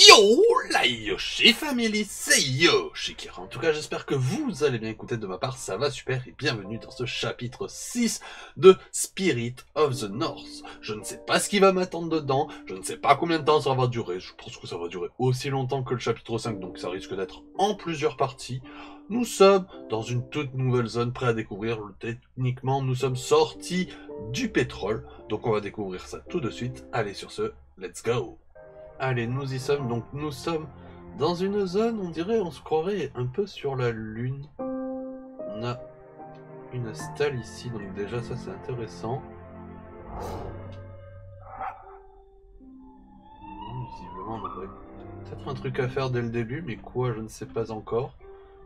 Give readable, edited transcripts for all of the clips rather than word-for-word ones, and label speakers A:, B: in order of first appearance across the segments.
A: Yo, la Yoshi Family, c'est Yoshi Kira. En tout cas, j'espère que vous allez bien. Écouter de ma part, ça va super et bienvenue dans ce chapitre 6 de Spirit of the North. Je ne sais pas ce qui va m'attendre dedans, je ne sais pas combien de temps ça va durer. Je pense que ça va durer aussi longtemps que le chapitre 5, donc ça risque d'être en plusieurs parties. Nous sommes dans une toute nouvelle zone, prêts à découvrir. Techniquement, nous sommes sortis du pétrole, donc on va découvrir ça tout de suite. Allez, sur ce, let's go. Allez, nous y sommes, donc nous sommes dans une zone, on dirait, on se croirait un peu sur la Lune. On a une stalle ici, donc déjà ça c'est intéressant. Visiblement on aurait peut-être un truc à faire dès le début, mais quoi je ne sais pas encore.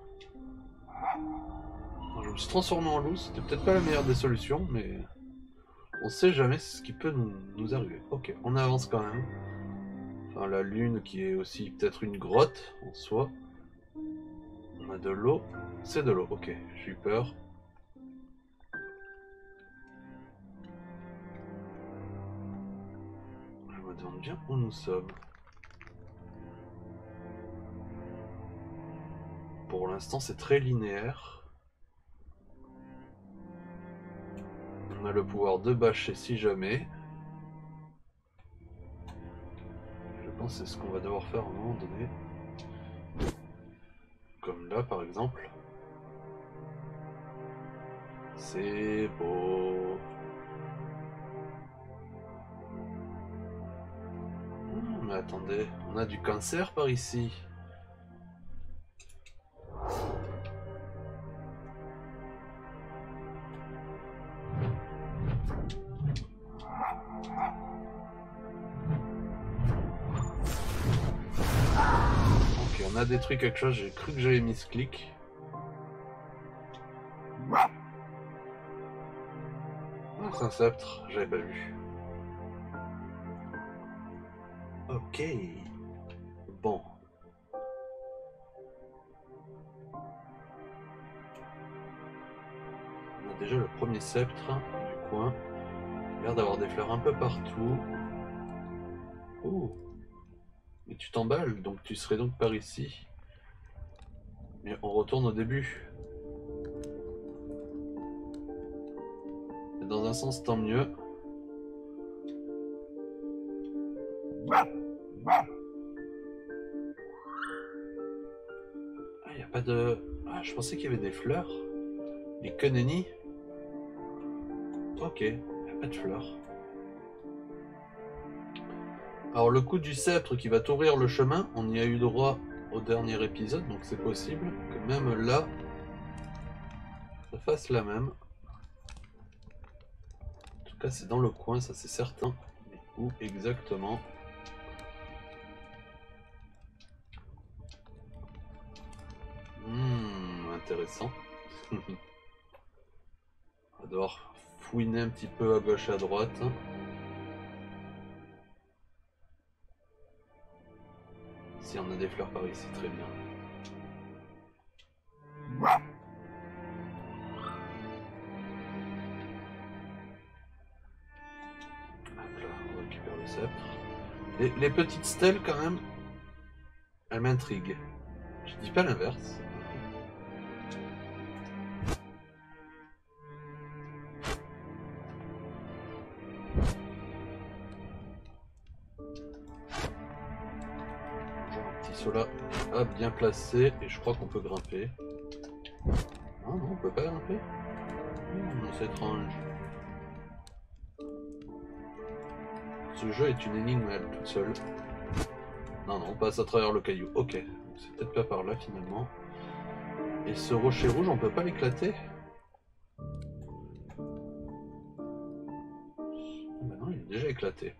A: Je me suis transformé en loup, c'était peut-être pas la meilleure des solutions, mais on sait jamais ce qui peut nous arriver. Ok, on avance quand même. Enfin, la lune qui est aussi peut-être une grotte en soi. On a de l'eau. C'est de l'eau, ok. J'ai eu peur. Je me demande bien où nous sommes. Pour l'instant, c'est très linéaire. On a le pouvoir de bâcher si jamais. Je pense que c'est ce qu'on va devoir faire à un moment donné. Comme là, par exemple. C'est beau. Mais attendez, on a du cancer par ici. Ok, on a détruit quelque chose, j'ai cru que j'avais mis ce clic. Ah, c'est un sceptre, j'avais pas vu. Ok. Bon. On a déjà le premier sceptre du coin. Il a l'air d'avoir des fleurs un peu partout. Oh. Mais tu t'emballes, donc tu serais donc par ici. Mais on retourne au début. Et dans un sens, tant mieux. Ah, il n'y a pas de... Ah, je pensais qu'il y avait des fleurs. Les Kuneni. Ok, il n'y a pas de fleurs. Alors le coup du sceptre qui va t'ouvrir le chemin, on y a eu droit au dernier épisode, donc c'est possible que même là, ça fasse la même. En tout cas c'est dans le coin, ça c'est certain. Mais où exactement? Intéressant. On va devoir fouiner un petit peu à gauche et à droite. Si on a des fleurs par ici, très bien. Hop là, on récupère le sceptre. Les petites stèles quand même, elles m'intriguent. Je dis pas l'inverse. Cela a bien placé et je crois qu'on peut grimper. Ah non, on peut pas grimper. C'est étrange. Ce jeu est une énigme à elle toute seule. Non, non, on passe à travers le caillou. Ok, c'est peut-être pas par là finalement. Et ce rocher rouge, on peut pas l'éclater? Bah non, il est déjà éclaté.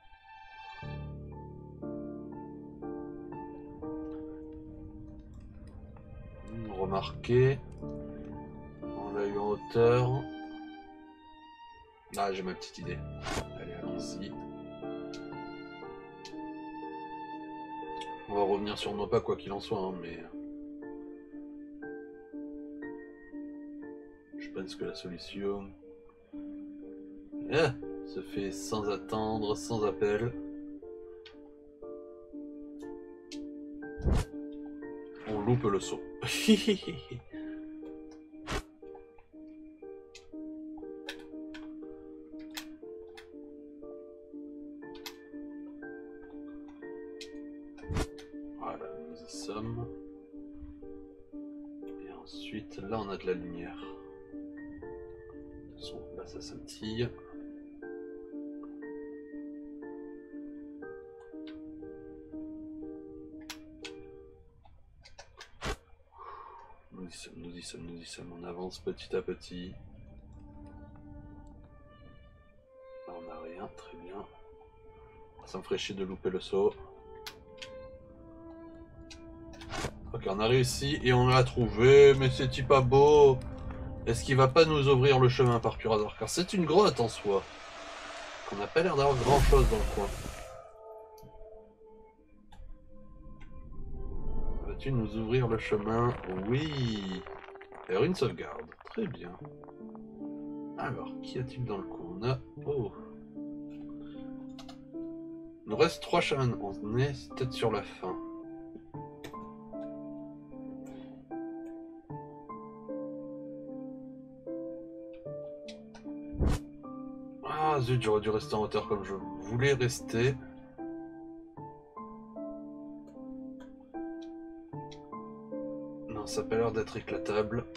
A: Remarquez. On l'a eu en hauteur. Ah, j'ai ma petite idée. Allez, allons-y. On va revenir sur nos pas quoi qu'il en soit, hein, mais... Je pense que la solution... se fait sans attendre, sans appel. On loupe le saut. Voilà, nous y sommes. Et ensuite, là on a de la lumière. De toute façon, là ça scintille. Nous y sommes, nous y sommes, nous y sommes. On avance petit à petit. Là on n'a rien, très bien. Ça me ferait chier de louper le saut. Ok, on a réussi et on l'a trouvé, mais c'est-il pas beau? Est-ce qu'il va pas nous ouvrir le chemin par pur hasard? Car c'est une grotte en soi. On n'a pas l'air d'avoir grand chose dans le coin. Vas-tu nous ouvrir le chemin? Oui. Faire une sauvegarde. Très bien. Alors, qu'y a-t-il dans le coin? On a... Oh. Il nous reste 3 chemins. On est peut-être sur la fin. Ah zut, j'aurais dû rester en hauteur comme je voulais rester. Non, ça n'a pas l'air d'être éclatable.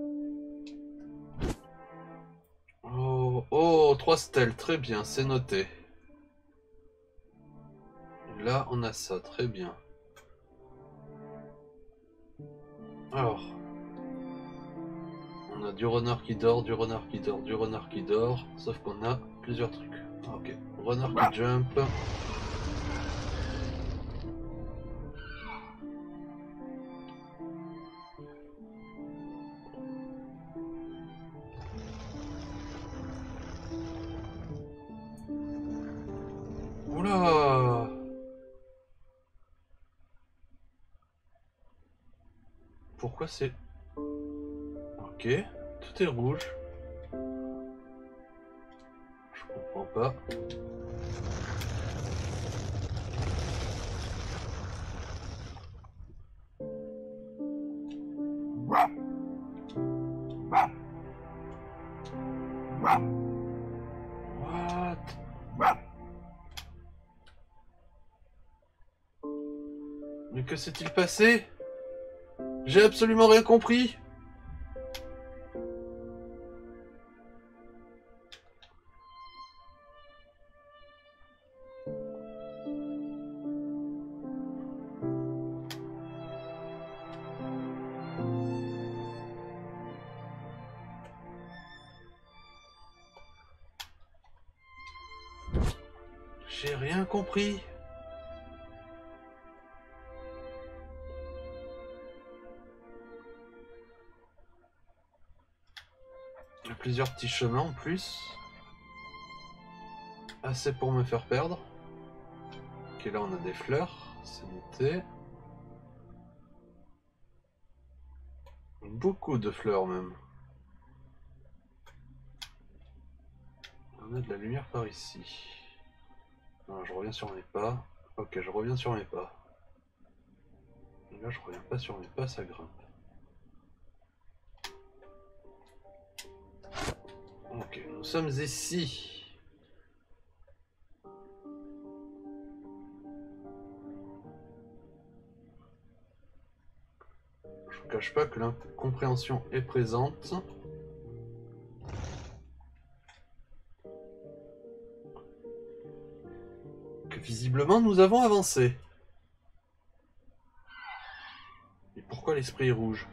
A: Oh, oh, 3 stèles, très bien, c'est noté. Là, on a ça, très bien. Alors, on a du renard qui dort, du renard qui dort, du renard qui dort, sauf qu'on a plusieurs trucs. Ok, renard qui jump. Oula! Pourquoi c'est... Ok, tout est rouge. Je comprends pas. What? Mais que s'est-il passé? J'ai absolument rien compris. J'ai rien compris. Il y a plusieurs petits chemins en plus. Assez pour me faire perdre. Ok, là on a des fleurs, c'est noté. Beaucoup de fleurs même. On a de la lumière par ici. Non, je reviens sur mes pas. Ok, je reviens sur mes pas. Et là je reviens pas sur mes pas, ça grimpe. Ok, nous sommes ici. Je vous cache pas que l'incompréhension est présente. Que visiblement nous avons avancé. Et pourquoi l'esprit est rouge?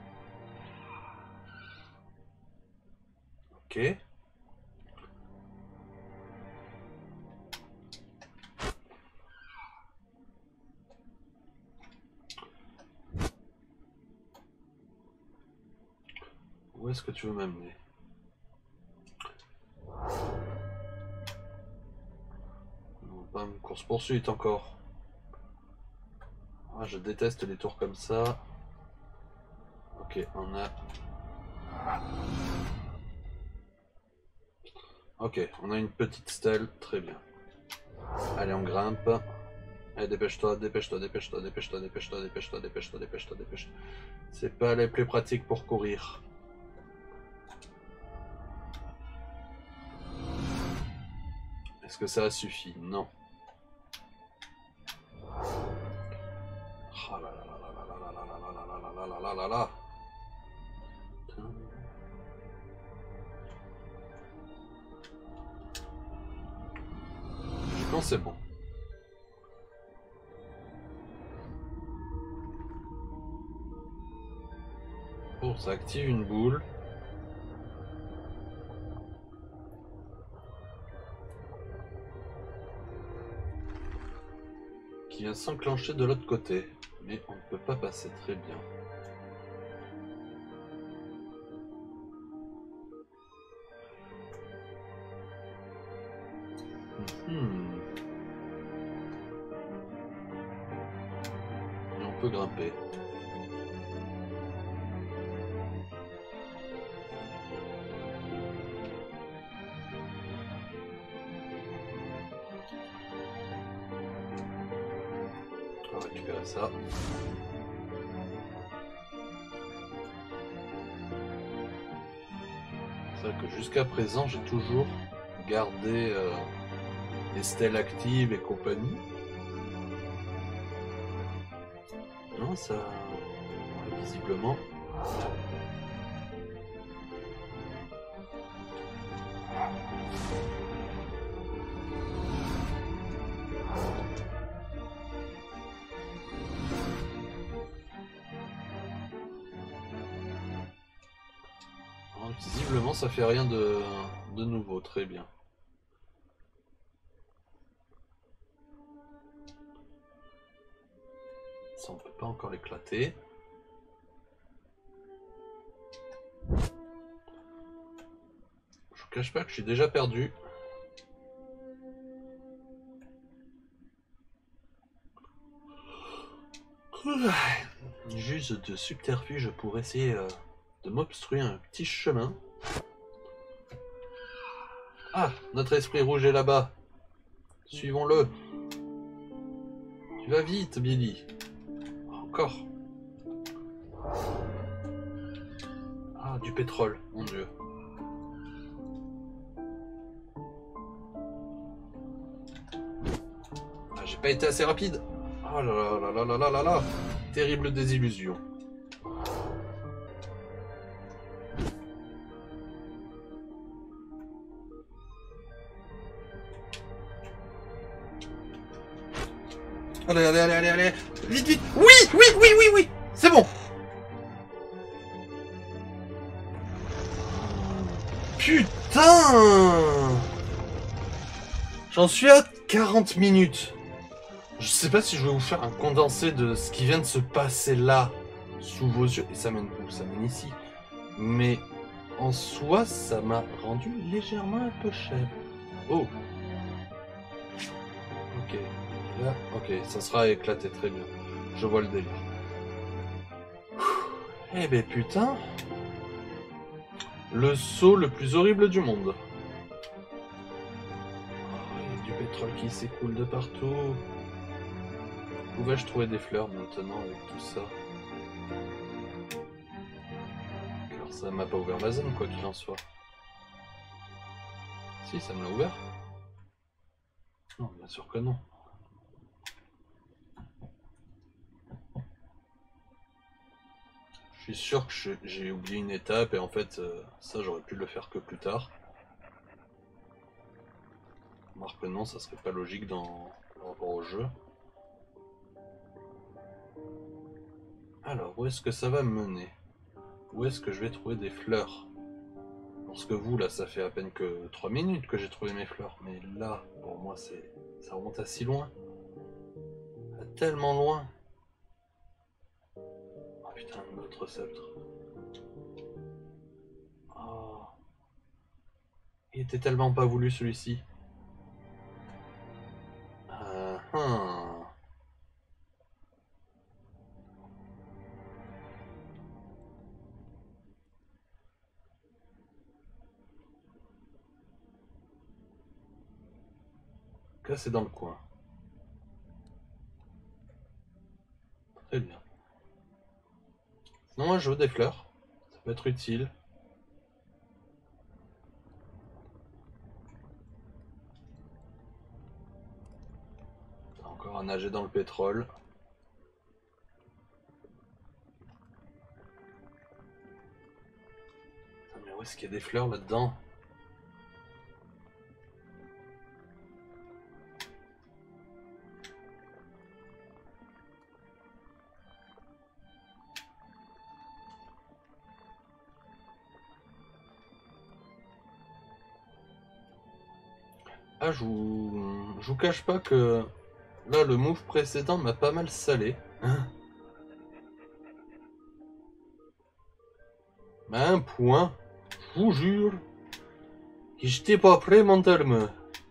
A: Ok. Où est-ce que tu veux m'amener? Non, pas une course-poursuite encore. Ah, je déteste les tours comme ça. Ok, on a... Ok, on a une petite stèle, très bien. Allez, on grimpe. Allez, dépêche-toi, dépêche-toi, dépêche-toi, dépêche-toi, dépêche-toi, dépêche-toi, dépêche-toi, dépêche-toi, dépêche-toi. C'est pas les plus pratiques pour courir. Est-ce que ça suffit? Non. Oh là là là là là là là là là là là là là là là. Je pense que c'est bon. Oh, ça active une boule. Qui vient s'enclencher de l'autre côté. Mais on ne peut pas passer très bien. Et on peut grimper. On va récupérer ça. C'est vrai que jusqu'à présent, j'ai toujours gardé les stèles actives et compagnie. Non, ça... ouais, visiblement... Visiblement, ça fait rien de nouveau, très bien. Ça, on peut pas encore l'éclater. Je vous cache pas que je suis déjà perdu. Juste de subterfuge pour essayer de m'obstruer un petit chemin. Ah, notre esprit rouge est là-bas. Suivons-le. Tu vas vite, Billy. Encore. Ah, du pétrole, mon Dieu. Ah, j'ai pas été assez rapide. Oh là là là là là là là. Terrible désillusion. Allez, allez, allez, allez, allez. Vite, vite. Oui, oui, oui, oui, oui. C'est bon. Putain. J'en suis à 40 minutes. Je sais pas si je vais vous faire un condensé de ce qui vient de se passer là, sous vos yeux. Et ça mène où? Ça mène ici. Mais en soi, ça m'a rendu légèrement un peu cher. Oh. Ok. Là, ok, ça sera éclaté très bien. Je vois le délire. Eh ben putain. Le saut le plus horrible du monde. Oh, il y a du pétrole qui s'écoule de partout. Où vais-je trouver des fleurs maintenant avec tout ça? Alors ça m'a pas ouvert la zone quoi qu'il en soit. Si, ça me l'a ouvert. Non, bien sûr que non. Je suis sûr que j'ai oublié une étape et en fait ça j'aurais pu le faire que plus tard. Remarque que non, ça serait pas logique dans par rapport au jeu. Alors, où est-ce que ça va me mener? Où est-ce que je vais trouver des fleurs? Parce que vous, là, ça fait à peine que 3 minutes que j'ai trouvé mes fleurs. Mais là, pour moi, ça remonte à si loin. À tellement loin. Oh putain, notre sceptre. Oh. Il était tellement pas voulu, celui-ci. Ah, ah. Là, c'est dans le coin. Très bien. Sinon, je veux des fleurs. Ça peut être utile. Encore à nager dans le pétrole. Ah, mais où est-ce qu'il y a des fleurs là-dedans? Ah, je vous cache pas que là, le move précédent m'a pas mal salé. Mais à un point, je vous jure, que j'étais pas prêt mentalement.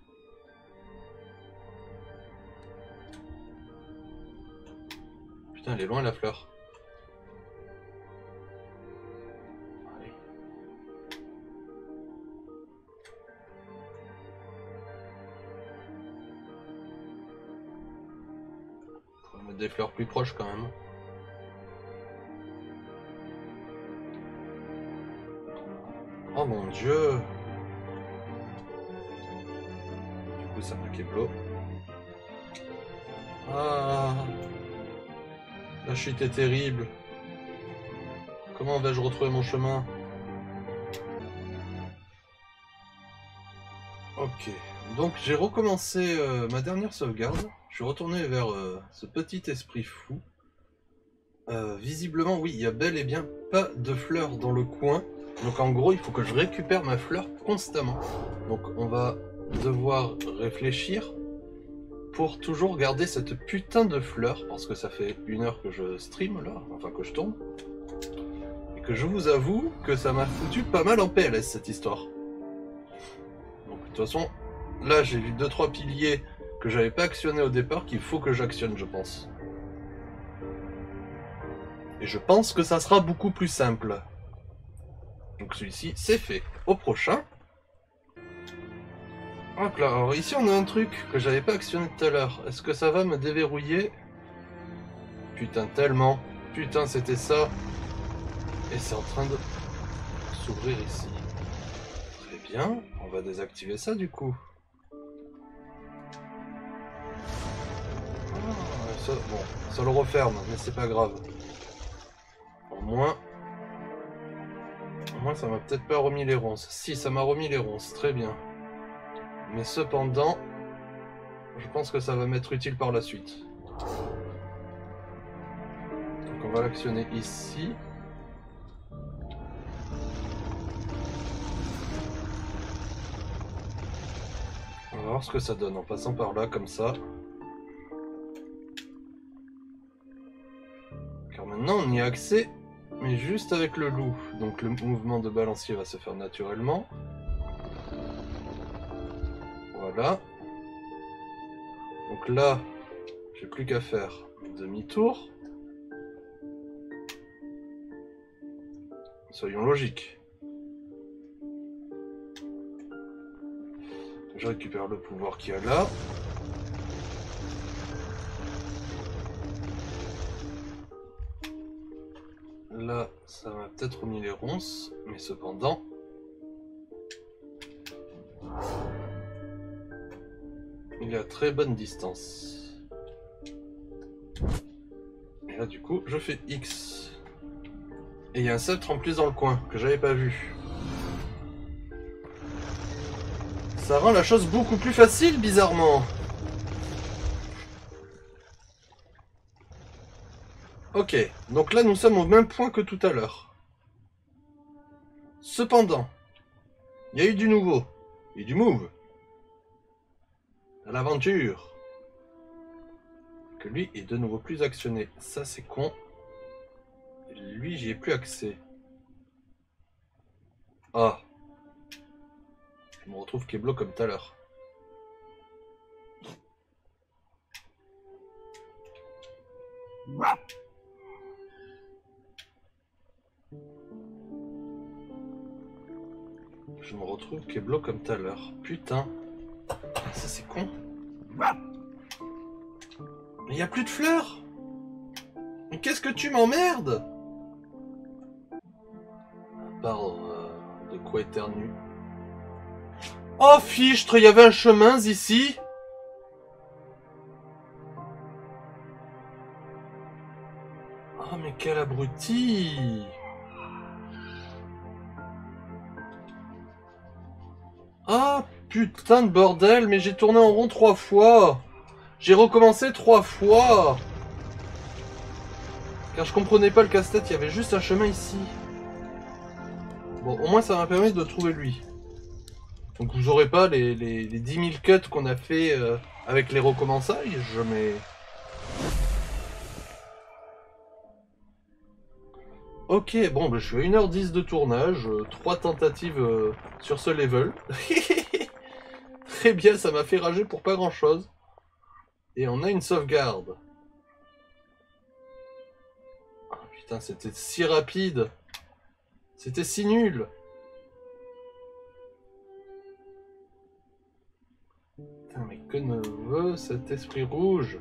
A: Putain, elle est loin la fleur. Allez. Faut mettre des fleurs plus proches quand même. Oh mon dieu. Du coup ça m'a Keblo. Ah. La chute est terrible. Comment vais-je retrouver mon chemin? Ok. Donc j'ai recommencé ma dernière sauvegarde. Je suis retourné vers ce petit esprit fou. Visiblement oui, il y a bel et bien pas de fleurs dans le coin. Donc en gros, il faut que je récupère ma fleur constamment. Donc on va devoir réfléchir pour toujours garder cette putain de fleur, parce que ça fait 1 heure que je stream là, enfin que je tourne. Et que je vous avoue que ça m'a foutu pas mal en PLS cette histoire. Donc de toute façon, là j'ai vu 2-3 piliers que j'avais pas actionné au départ qu'il faut que j'actionne, je pense. Et je pense que ça sera beaucoup plus simple. Donc celui-ci, c'est fait. Au prochain. Hop là, alors ici on a un truc que j'avais pas actionné tout à l'heure. Est-ce que ça va me déverrouiller? Putain, tellement. Putain, c'était ça. Et c'est en train de s'ouvrir ici. Très bien, on va désactiver ça du coup. Ah, ça, bon, ça le referme, mais c'est pas grave. Au moins ça m'a peut-être pas remis les ronces. Si, ça m'a remis les ronces, très bien. Mais cependant, je pense que ça va m'être utile par la suite. Donc on va l'actionner ici. On va voir ce que ça donne en passant par là comme ça. Car maintenant on y a accès, mais juste avec le loup. Donc le mouvement de balancier va se faire naturellement. Voilà. Donc là, j'ai plus qu'à faire demi-tour. Soyons logiques. Je récupère le pouvoir qu'il y a là. Là, ça m'a peut-être remis les ronces, mais cependant... il est à très bonne distance. Et là, du coup, je fais X. Et il y a un sceptre en plus dans le coin, que j'avais pas vu. Ça rend la chose beaucoup plus facile, bizarrement. Ok, donc là, nous sommes au même point que tout à l'heure. Cependant, il y a eu du nouveau. Et du move. À l'aventure. Que lui est de nouveau plus actionné. Ça, c'est con. Lui, j'y ai plus accès. Ah. Je me retrouve Keblo comme tout à l'heure. Je me retrouve Keblo comme tout à l'heure. Putain. Ça, c'est con. Mais il n'y a plus de fleurs. Qu'est-ce que tu m'emmerdes? À part de quoi éternue. Oh fichtre, il y avait un chemin ici. Oh mais quel abruti. Ah putain de bordel, mais j'ai tourné en rond 3 fois. J'ai recommencé 3 fois. Car je comprenais pas le casse-tête, il y avait juste un chemin ici. Bon, au moins ça m'a permis de trouver lui. Donc vous aurez pas les 10 000 cuts qu'on a fait avec les recommençages, mais... Ok, bon, bah, je suis à 1h10 de tournage, 3 tentatives sur ce level. Très bien, ça m'a fait rager pour pas grand chose. Et on a une sauvegarde. Ah putain, c'était si rapide. C'était si nul. Putain, mais que ne veut cet esprit rouge?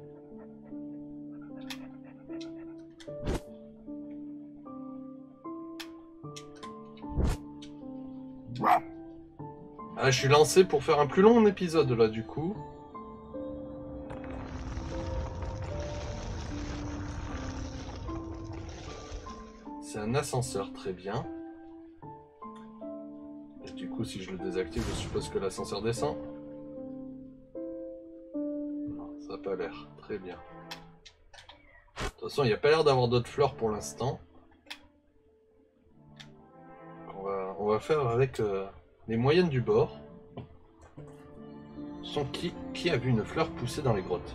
A: Ah, je suis lancé pour faire un plus long épisode là, du coup. C'est un ascenseur, très bien. Et du coup, si je le désactive, je suppose que l'ascenseur descend. Non, ça n'a pas l'air. Très bien. De toute façon, il n'y a pas l'air d'avoir d'autres fleurs pour l'instant. On va faire avec les moyennes du bord. Qui a vu une fleur pousser dans les grottes?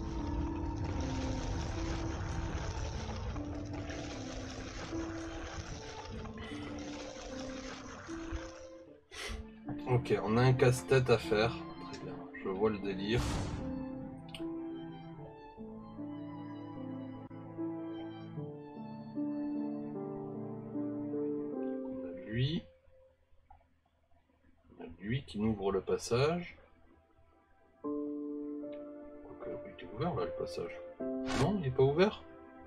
A: Ok, on a un casse-tête à faire. Très bien, je vois le délire. On a lui. On a lui qui m'ouvre le passage. Ok, il est ouvert là le passage. Non, il n'est pas ouvert.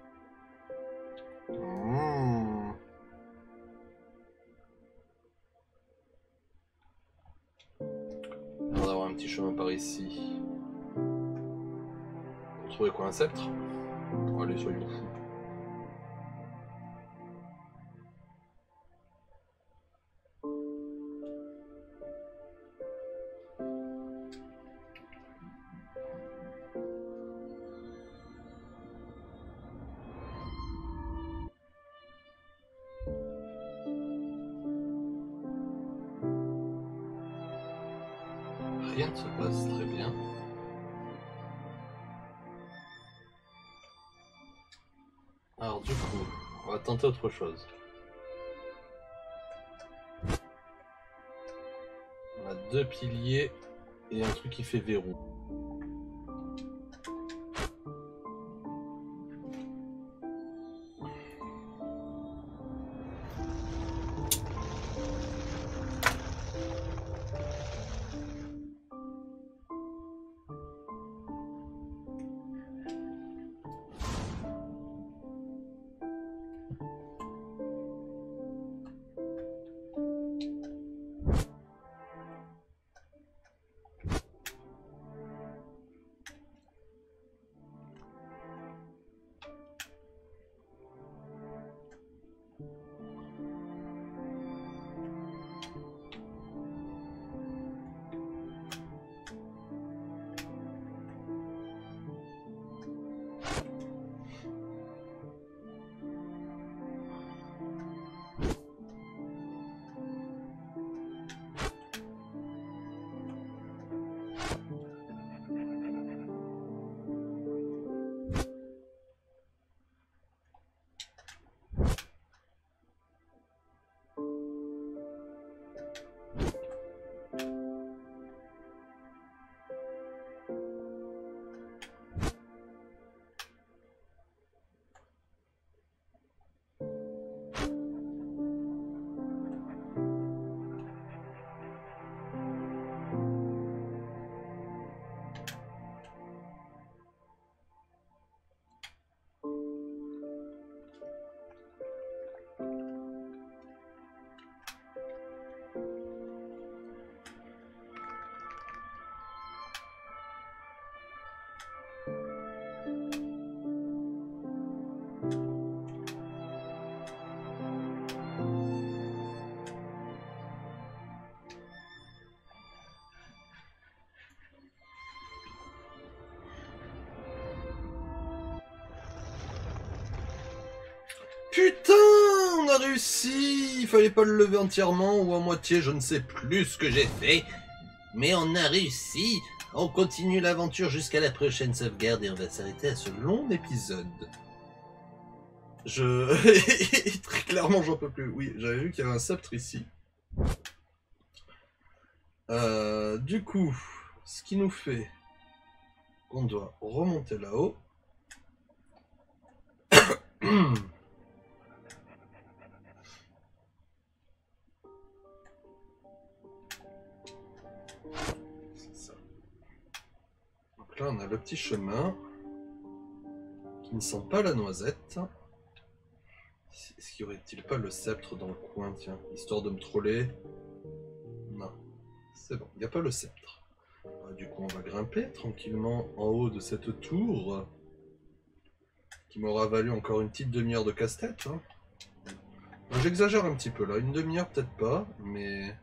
A: On va avoir un petit chemin par ici. Pour trouver quoi, un sceptre? Allez, soyons fous. Rien ne se passe très bien. Alors du coup, on va tenter autre chose. On a 2 piliers et un truc qui fait verrou. putain, on a réussi. Il fallait pas le lever entièrement ou à moitié, je ne sais plus ce que j'ai fait. Mais on a réussi. On continue l'aventure jusqu'à la prochaine sauvegarde et on va s'arrêter à ce long épisode. Très clairement, j'en peux plus. Oui, j'avais vu qu'il y avait un sceptre ici. Du coup, ce qui nous fait qu'on doit remonter là-haut. C'est ça. Donc là, on a le petit chemin qui ne sent pas la noisette. Est-ce qu'il y aurait-il pas le sceptre dans le coin, tiens, histoire de me troller? Non, c'est bon, il n'y a pas le sceptre. Du coup, on va grimper tranquillement en haut de cette tour qui m'aura valu encore une petite demi-heure de casse-tête. Hein. J'exagère un petit peu là, une demi-heure peut-être pas, mais...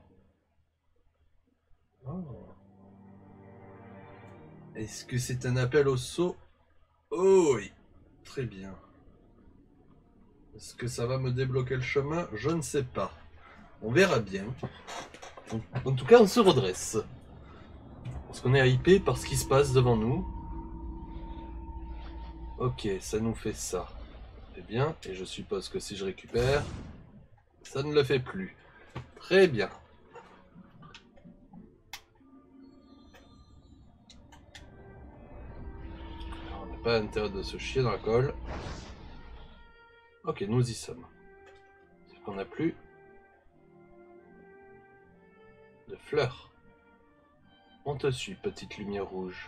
A: Oh. Est-ce que c'est un appel au saut? Oh oui, très bien. Est-ce que ça va me débloquer le chemin? Je ne sais pas. On verra bien. En tout cas, on se redresse. Parce qu'on est hypé par ce qui se passe devant nous. Ok, ça nous fait ça. Très bien, et je suppose que si je récupère, ça ne le fait plus. Très bien. Alors, on n'a pas intérêt de se chier dans la colle. Ok, nous y sommes. Sauf qu'on n'a plus de fleurs. On te suit, petite lumière rouge.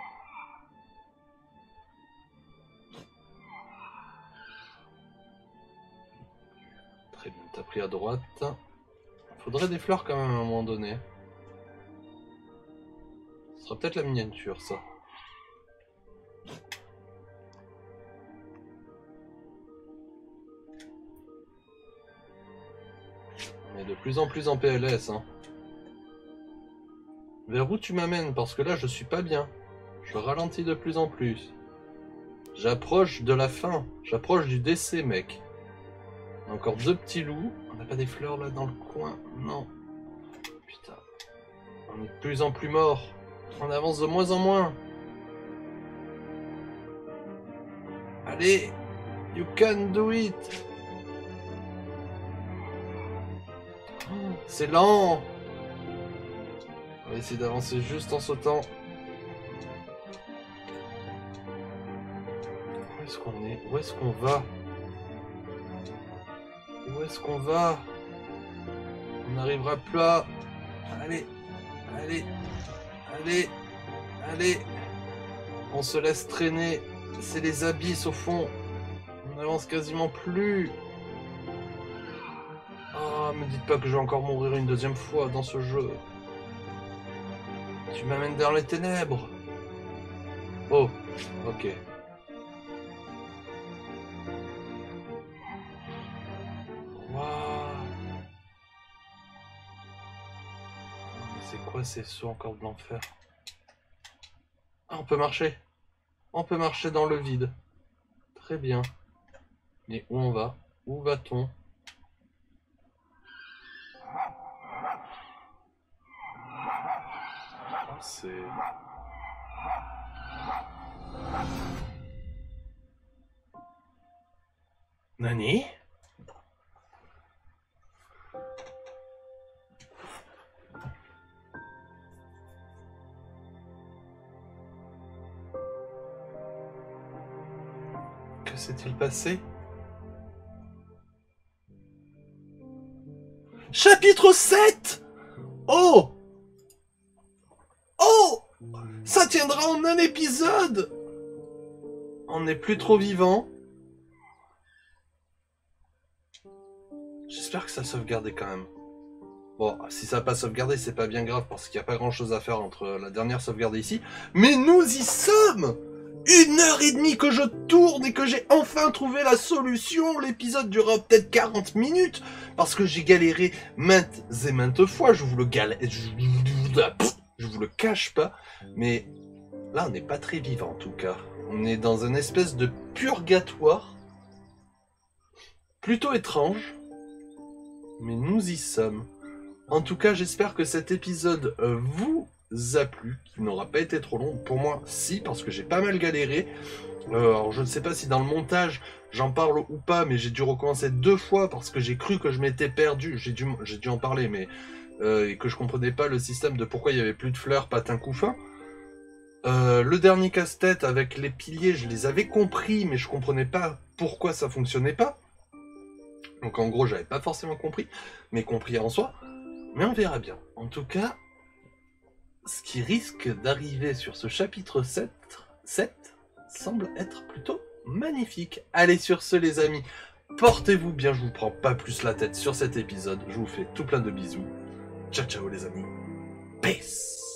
A: Très bien, t'as pris à droite. Faudrait des fleurs quand même à un moment donné. Ce sera peut-être la miniature, ça. On est de plus en plus en PLS, hein. Vers où tu m'amènes? Parce que là, je suis pas bien. Je ralentis de plus en plus. J'approche de la fin. J'approche du décès, mec. Encore deux petits loups. On n'a pas des fleurs là dans le coin? Non. Putain. On est de plus en plus mort. On avance de moins en moins. Allez. You can do it. C'est lent. On va essayer d'avancer juste en sautant. Où est-ce qu'on est? Où est-ce qu'on va? Où est-ce qu'on va? On n'arrivera plus à... Allez, allez, allez, allez. On se laisse traîner. C'est les abysses au fond. On n'avance quasiment plus. Ah, me dites pas que je vais encore mourir une deuxième fois dans ce jeu. Tu m'amènes dans les ténèbres. Oh, ok. Waouh. C'est quoi ces sauts encore de l'enfer? Ah, on peut marcher. On peut marcher dans le vide. Très bien. Mais où on va? Où va-t-on? C'est... Nani? Que s'est-il passé? Chapitre 7! Oh! Oh! Ça tiendra en un épisode! On n'est plus trop vivant. J'espère que ça a sauvegardé quand même. Bon, si ça n'a pas sauvegardé, c'est pas bien grave parce qu'il n'y a pas grand chose à faire entre la dernière sauvegarde ici. Mais nous y sommes! 1h30 que je tourne et que j'ai enfin trouvé la solution. L'épisode durera peut-être 40 minutes parce que j'ai galéré maintes et maintes fois. Je vous le cache pas. Mais là, on n'est pas très vivant en tout cas. On est dans une espèce de purgatoire. Plutôt étrange, mais nous y sommes. En tout cas, j'espère que cet épisode vous a plu, qu'il n'aura pas été trop long. Pour moi, si, parce que j'ai pas mal galéré. Alors, je ne sais pas si dans le montage, j'en parle ou pas, mais j'ai dû recommencer 2 fois parce que j'ai cru que je m'étais perdu. J'ai dû en parler, mais et que je comprenais pas le système de pourquoi il y avait plus de fleurs, patins, couffins. Le dernier casse-tête avec les piliers, je les avais compris, mais je comprenais pas pourquoi ça fonctionnait pas. Donc en gros, j'avais pas forcément compris, mais compris en soi. Mais on verra bien. En tout cas, ce qui risque d'arriver sur ce chapitre 7 semble être plutôt magnifique. Allez, sur ce les amis, portez-vous bien, je vous prends pas plus la tête sur cet épisode. Je vous fais tout plein de bisous. Ciao ciao les amis. Peace.